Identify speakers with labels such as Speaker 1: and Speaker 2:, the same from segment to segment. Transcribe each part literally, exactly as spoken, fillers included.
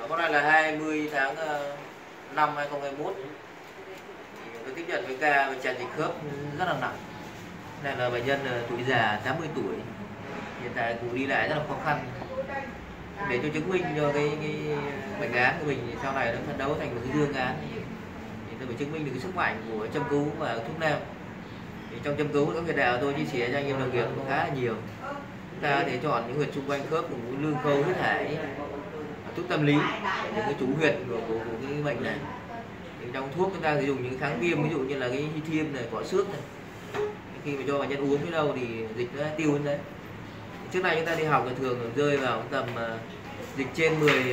Speaker 1: Con này là hai mươi tháng năm hai không hai mốt. Tôi tiếp nhận với ca về tràn dịch khớp rất là nặng. Này là bệnh nhân tuổi già tám mươi tuổi. Hiện tại cụ đi lại rất là khó khăn. Để cho chứng minh cho cái, cái bệnh án của mình sau này nó phấn đấu thành một cái dương án thì tôi phải chứng minh được cái sức mạnh của châm cứu và thuốc nam. Thì trong châm cứu các huyệt đạo tôi chia sẻ cho anh em đồng nghiệp khá là nhiều. Chúng ta có thể chọn những huyệt xung quanh khớp của lương khâu, huyết hải, thuốc tâm lý, những cái chủ huyệt của, của, của cái bệnh này. Thì trong thuốc chúng ta sử dụng những kháng viêm, ví dụ như là cái lithium này, cỏ xước này. Khi mà cho bệnh nhân uống tới đâu thì dịch nó tiêu lên đấy. Trước này chúng ta đi học thì thường rơi vào tầm uh, dịch trên mười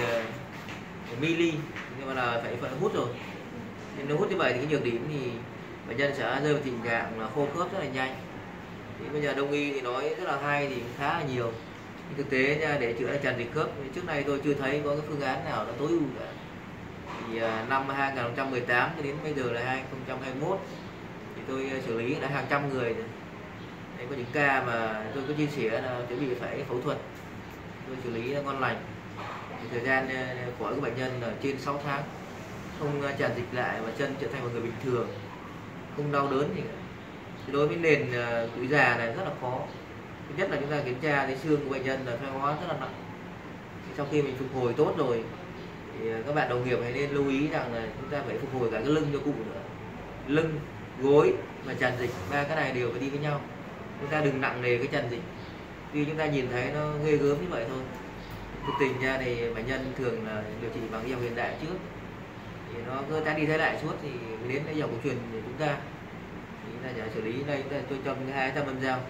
Speaker 1: mili, nhưng mà là phải phải hút rồi. Nên nếu hút như vậy thì cái nhược điểm thì bệnh nhân sẽ rơi vào tình trạng là khô khớp rất là nhanh. Thì bây giờ đông y thì nói rất là hay thì khá là nhiều. Nhưng thực tế nha, để chữa tràn dịch khớp trước nay tôi chưa thấy có cái phương án nào nó tối ưu cả. Thì uh, năm hai không một tám cho đến bây giờ là hai không hai mốt thì tôi xử lý đã hàng trăm người rồi. Đấy, có những ca mà tôi có chia sẻ là chuẩn bị phải phẫu thuật, tôi xử lý ngon lành. Thì thời gian khỏi của bệnh nhân là trên sáu tháng, không tràn dịch lại và chân trở thành một người bình thường, không đau đớn gì cả. Thì đối với nền tuổi già này rất là khó. Thứ nhất là chúng ta kiểm tra thấy xương của bệnh nhân là thoái hóa rất là nặng. Thì sau khi mình phục hồi tốt rồi thì các bạn đồng nghiệp hãy nên lưu ý rằng là chúng ta phải phục hồi cả cái lưng cho cụ nữa. Lưng, gối và tràn dịch, ba cái này đều phải đi với nhau. Chúng ta đừng nặng nề cái tràn dịch. Tuy chúng ta nhìn thấy nó ghê gớm như vậy thôi, thực tình ra thì bệnh nhân thường là điều trị bằng y học hiện đại trước. Thì nó cứ ta đi thế lại suốt thì đến y học cổ truyền của chúng ta thì chúng ta sẽ xử lý đây, chúng ta cho châm hai trăm âm dao,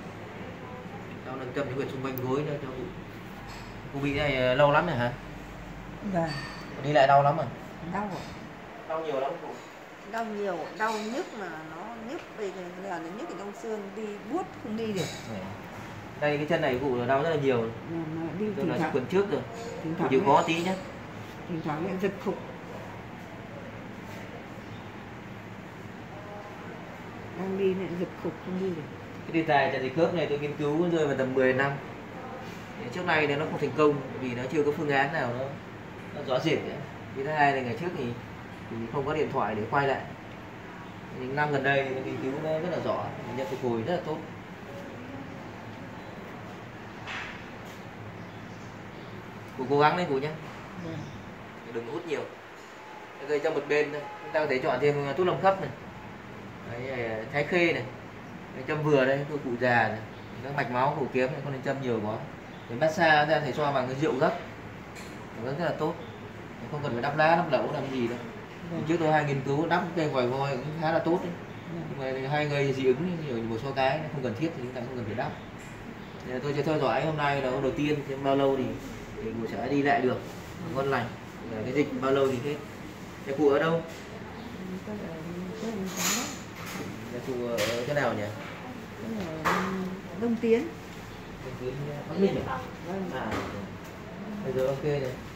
Speaker 1: sau đó châm những huyệt xung quanh gối cho cụ. Cụ bị này lâu lắm rồi hả?
Speaker 2: Vâng.
Speaker 1: Đi lại đau lắm à?
Speaker 2: Đau rồi.
Speaker 1: Đau nhiều lắm cụ?
Speaker 2: Đau nhiều, đau nhức mà nó nhức bây giờ là nó nhức ở trong xương, đi buốt không đi được.
Speaker 1: Đây cái chân này cụ là đau rất là nhiều.
Speaker 2: Ừ, đi
Speaker 1: tôi là tuần trước rồi. Cụ chịu khó tí nhé.
Speaker 2: Thỉnh thoảng lại giật khục. Đang đi lại giật khục không đi được.
Speaker 1: Cái đề tài tràn dịch khớp này tôi nghiên cứu rơi vào tầm mười năm. Thì trước nay thì nó không thành công vì nó chưa có phương án nào nó, nó rõ rệt. Thứ hai là ngày trước thì, thì không có điện thoại để quay lại. Những năm gần đây thì nghiên cứu nó rất là rõ, nhận phục hồi rất là tốt. Cụ cố gắng lên cụ nhé. Ừ. Đừng hút nhiều. Đây trong một bên thôi. Chúng ta có thể chọn thêm thuốc lâm khớp này. Đấy, thái khê này. Đấy, châm vừa đây, cụ già này. Các mạch máu cổ kiếm này không nên châm nhiều quá. Để massage ra thể xoa bằng cái rượu gấc. Nó rất là tốt. Không cần phải đắp lá, đắp lẩu làm gì đâu. Ừ. Trước tôi hay nghiên cứu đắp cây vòi voi cũng khá là tốt đấy. Ừ. Nhưng mà hai gây dị ứng nhiều một số cái không cần thiết thì chúng ta không cần phải đắp. Thì tôi sẽ theo dõi hôm nay là đầu tiên xem bao lâu thì thì cụ sẽ đi lại được ngon lành. Cái dịch bao lâu thì hết. Nhà cụ ở đâu? Nhà cụ ở cái nào nhỉ?
Speaker 2: Đông Tiến.
Speaker 1: Đông Tiến Bắc Ninh à? À. Bây giờ ok rồi.